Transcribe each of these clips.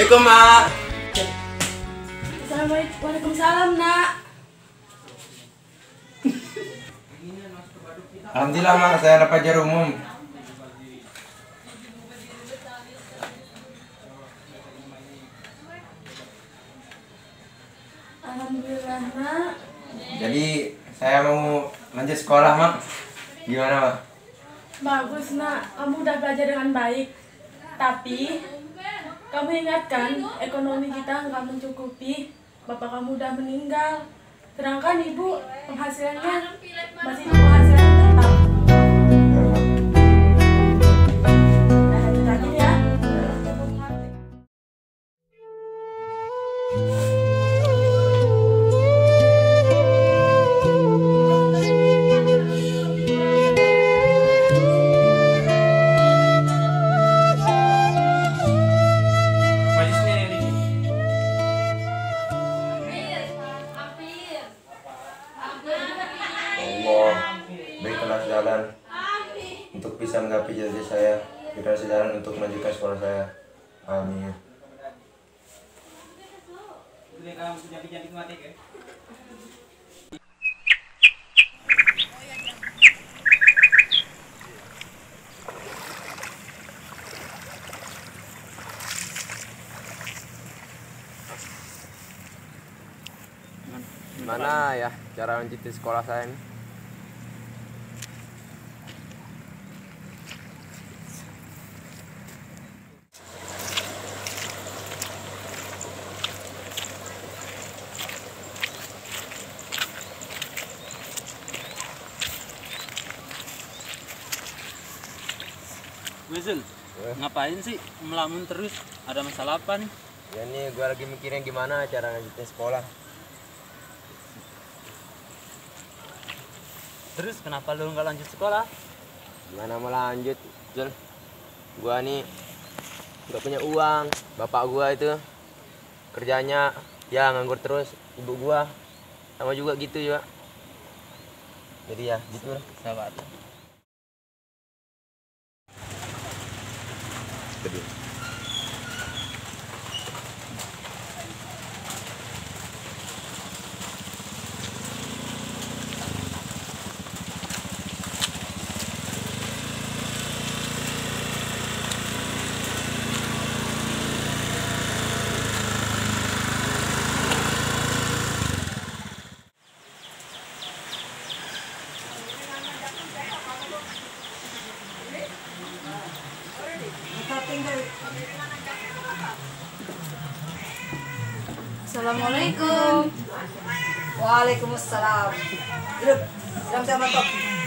Assalamualaikum, Mak. Assalamualaikum. Waalaikumsalam, Nak. Alhamdulillah, Mak, saya dapat pelajar umum. Alhamdulillah, Nak. Jadi saya mau lanjut sekolah, Mak. Gimana, Mak? Bagus, Nak. Kamu udah belajar dengan baik. Tapi kamu ingatkan, ekonomi kita nggak mencukupi. Bapak kamu udah meninggal. Sedangkan ibu penghasilannya masih penghasilan tetap. Nah, lanjut lagi ya. Allah, berikanlah jalan untuk bisa menggapai cita-cita saya. Berikanlah jalan untuk melanjutkan sekolah saya. Amin. Gimana ya cara lanjutin sekolah saya ini? Wezul, ngapain sih melamun terus? Ada masalah apa nih? Ya nih, gue lagi mikirin gimana cara lanjutin sekolah. Terus kenapa lu nggak lanjut sekolah? Gimana mau lanjut, Jul? Gua nih nggak punya uang. Bapak gua itu kerjanya ya nganggur terus. Ibu gua sama juga gitu ya. Jadi ya gitu lah. Sahabat. Assalamualaikum. Waalaikumsalam. Duduk. Sama-sama top.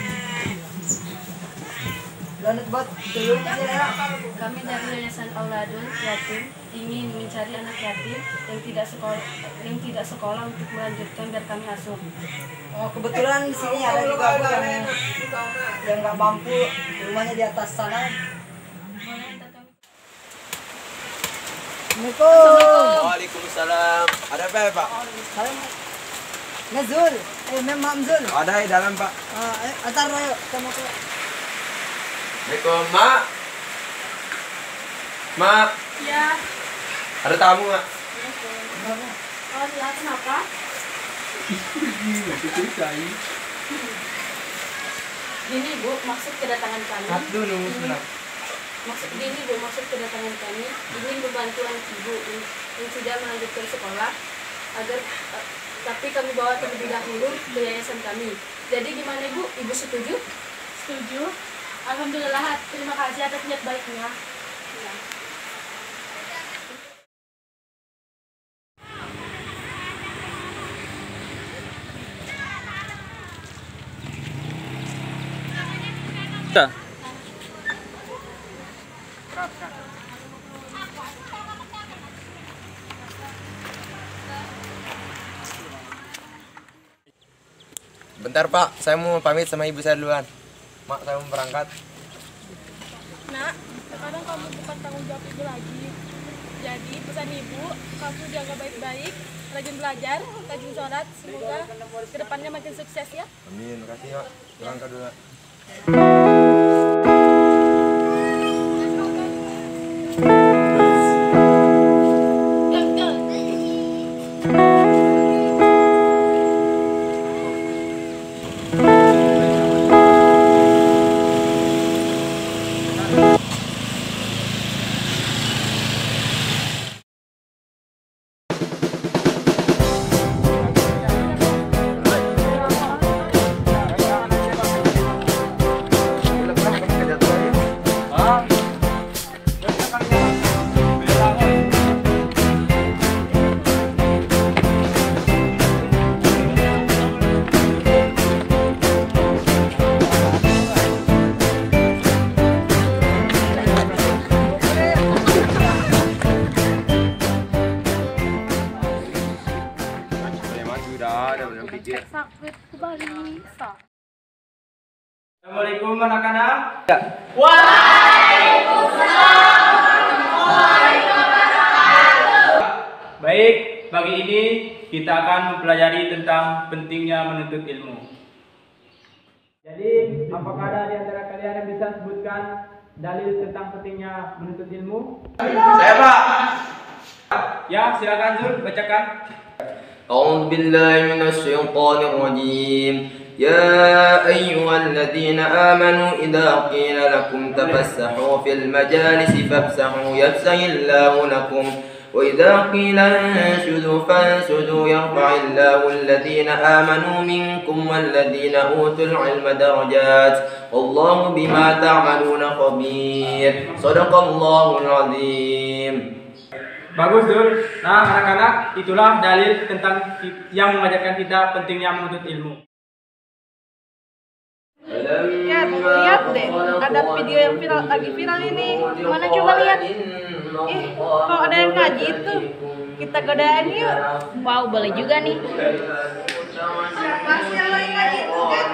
Lanjut buat dulu ya. Kami dari Yayasan Auladun Yatim ingin mencari anak yatim yang tidak sekolah untuk melanjutkan biar kami asuh. Oh, kebetulan di sini ada juga Bu yang nggak mampu, rumahnya di atas sana. Assalamualaikum. Waalaikumsalam. Ada apa ya, Pak? Salam. Nazul, Mem Zul. Ada di dalam, Pak. Antar ayo sama ke. Assalamualaikum, Mak. Mak, Ya. ada tamu nggak? Oh, ya, kenapa? Gini, Bu, maksud kedatangan kami. Maksud kedatangan kami ingin membantu anak ibu yang sudah melanjutkan sekolah agar tapi kami bawa terlebih dahulu ke yayasan kami. Jadi gimana Ibu? Ibu setuju? Setuju. Alhamdulillah, terima kasih atas niat baiknya. Ya. Bentar, Pak, saya mau pamit sama ibu saya duluan. Mak, saya mau berangkat. Nak, sekarang kamu bukan tanggung jawab ibu lagi. Jadi pesan ibu, kamu jaga baik-baik, rajin belajar, rajin sholat. Semoga kedepannya makin sukses ya. Amin, makasih, Mak. Berangkat dulu. puasa. Assalamualaikum anak-anak. Baik, pagi ini kita akan mempelajari tentang pentingnya menuntut ilmu. Jadi, apakah ada di antara kalian yang bisa sebutkan dalil tentang pentingnya menuntut ilmu? Saya, Pak. Ya, silakan Zul, bacakan. أعوذ بالله من الشيطان الرجيم يا أيها الذين آمنوا إذا قيل لكم تفسحوا في المجالس فافسحوا يفسح الله لكم وإذا قيل انشزوا فانشزوا يرفع الله الذين آمنوا منكم والذين أوتوا العلم درجات والله بما تعملون خبير صدق الله العظيم. Bagus, Zul. Nah, anak-anak, itulah dalil tentang yang mengajarkan kita pentingnya menuntut ilmu. Ya, lihat deh, ada video yang lagi viral ini. Mana coba lihat? Kok ada yang ngaji itu? Kita godain yuk. Wow, boleh juga nih. Siapa sih yang lagi ngaji itu kan?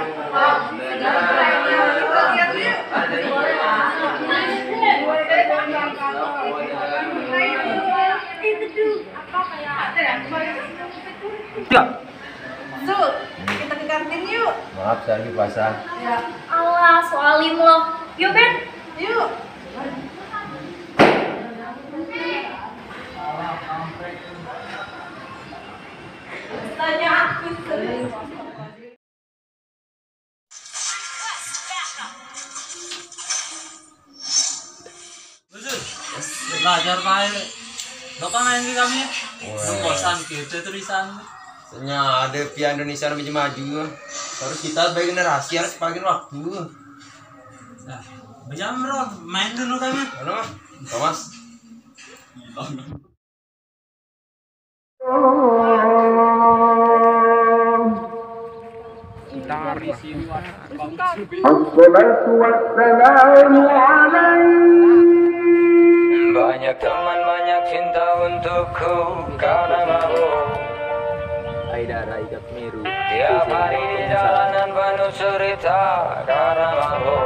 Zul, kita ke kantin yuk. Maaf, saya lagi puasa. Ya, Allah, soalim lo. Yuk, Ben. yuk. Tanya aku sendiri. Belajar pakai. Lo kan main di kami ya? Bosan gitu tulisan. Soalnya ada pihak Indonesia lebih maju. Harus kita sebagai generasi harus pakai waktu. Nah, bejam bro, main dulu kami. Halo, Thomas. Banyak teman, banyak cinta untukku karena mau Aida Raika Miru. tiap hari di jalanan penuh cerita karena mau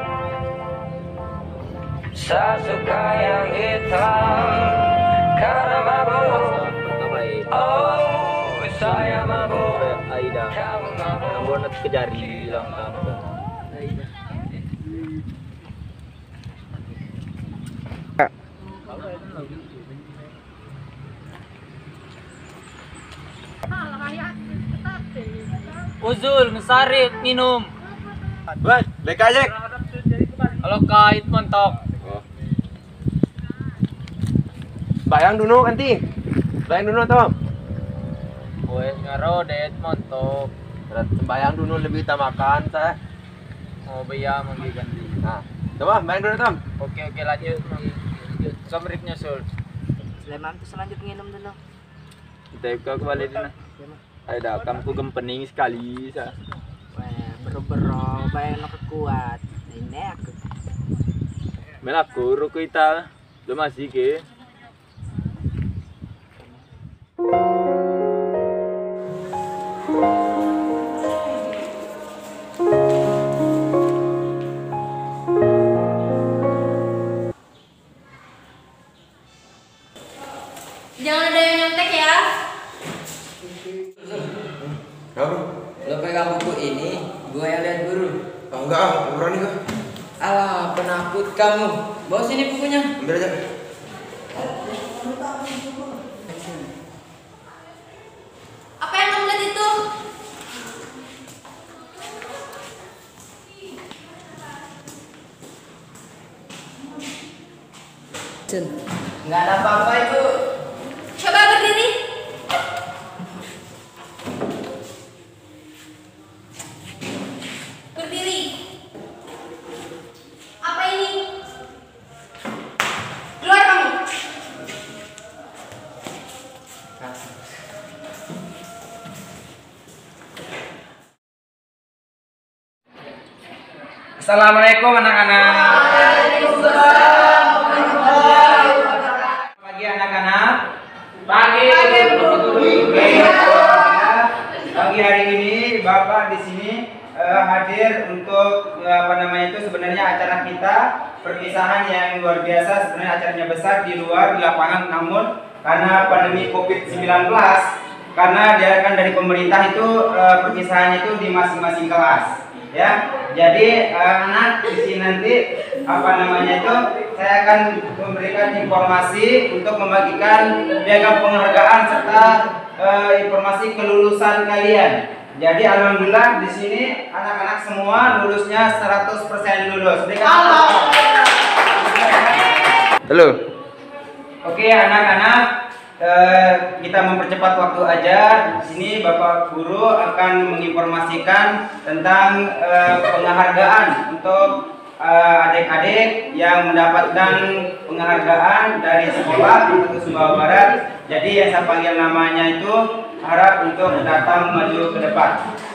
saya suka yang hitam karena mabuk. Oh, saya mabuk. Aida. Kamu mabuk. Kamu nak kejari bilang apa? Uzul, Mesari, minum. Buat, baik aja. Kalau kait mentok. Bayang dulu nanti. Bayang dulu Tom. Wes ngaro det mentok. Bayang dulu lebih utamakan saya. Mau biaya manggi ganti. Nah, coba bayang dulu Tom. Oke, lanjut. Samrik nyusul. Sleman tuh selanjutnya minum dulu. Kita ke kembali dina. Aida, kamu gempening sekali sa. Wah, bero-bero, bayang lo kuat. Ini aku. Melaku ruko ita. Lo masih ke? Jangan ada yang nyontek ya. Apa? Lo pegang buku ini, gue yang lihat guru. Oh, enggak, berani kok. Alah, penakut kamu. Bawa sini bukunya. Ambil aja. Apa yang kamu lihat itu? Nggak ada apa-apa itu. Coba berdiri. Berdiri. Apa ini? Keluar kamu. Assalamualaikum anak-anak. Pagi anak-anak. Pagi. Pagi hari ini Bapak di sini hadir untuk itu sebenarnya acara kita perpisahan yang luar biasa. Sebenarnya acaranya besar di luar di lapangan, namun karena pandemi COVID-19, karena diadakan dari pemerintah itu perpisahannya itu di masing-masing kelas, ya. Jadi anak di sini nanti saya akan memberikan informasi untuk membagikan piagam penghargaan serta informasi kelulusan kalian. Jadi alhamdulillah di sini anak-anak semua lulusnya 100% lulus. Halo. Oke anak-anak, kita mempercepat waktu aja. Di sini Bapak Guru akan menginformasikan tentang penghargaan untuk adik-adik yang mendapatkan penghargaan dari sekolah untuk Sumbawa Barat. Jadi yang saya panggil namanya itu harap untuk datang maju ke depan.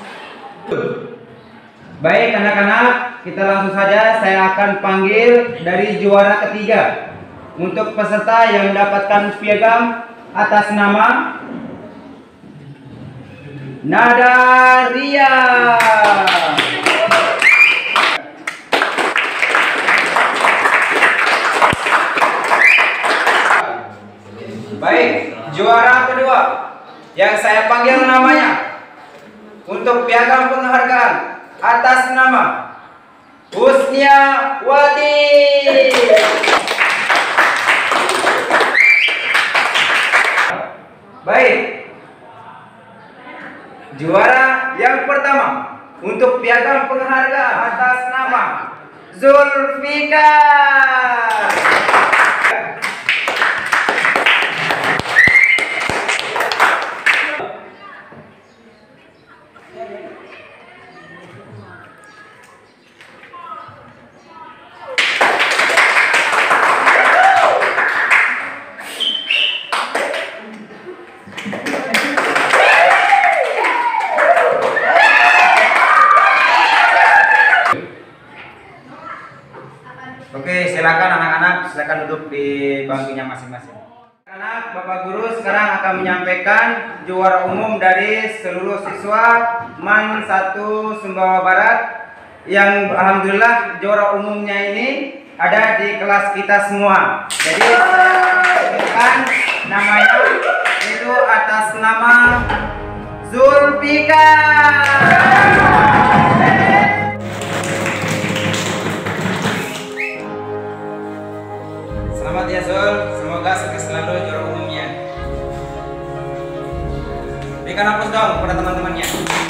Baik anak-anak, kita langsung saja. Saya akan panggil dari juara ketiga untuk peserta yang mendapatkan piagam atas nama Nadaria. Baik, juara kedua yang saya panggil namanya untuk piagam penghargaan atas nama Husniawati. Baik, juara yang pertama untuk piagam penghargaan atas nama Zulfikar. Oke, silakan anak-anak, silakan duduk di bangkunya masing-masing. Anak, Bapak Guru sekarang akan menyampaikan juara umum dari seluruh siswa MAN 1 Sumbawa Barat yang alhamdulillah juara umumnya ini ada di kelas kita semua. Jadi sebutkan namanya itu atas nama Zulfikar. Selamat ya Zul, semoga sukses selalu juara umumnya. Berikan aplaus dong kepada teman-temannya.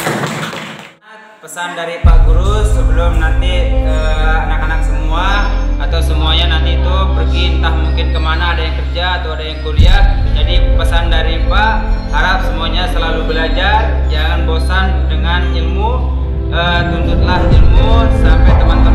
Pesan dari Pak Guru sebelum nanti anak-anak semua atau semuanya nanti itu pergi entah mungkin kemana, ada yang kerja atau ada yang kuliah. Jadi pesan dari Pak, harap semuanya selalu belajar, jangan bosan dengan ilmu, tuntutlah ilmu sampai teman-teman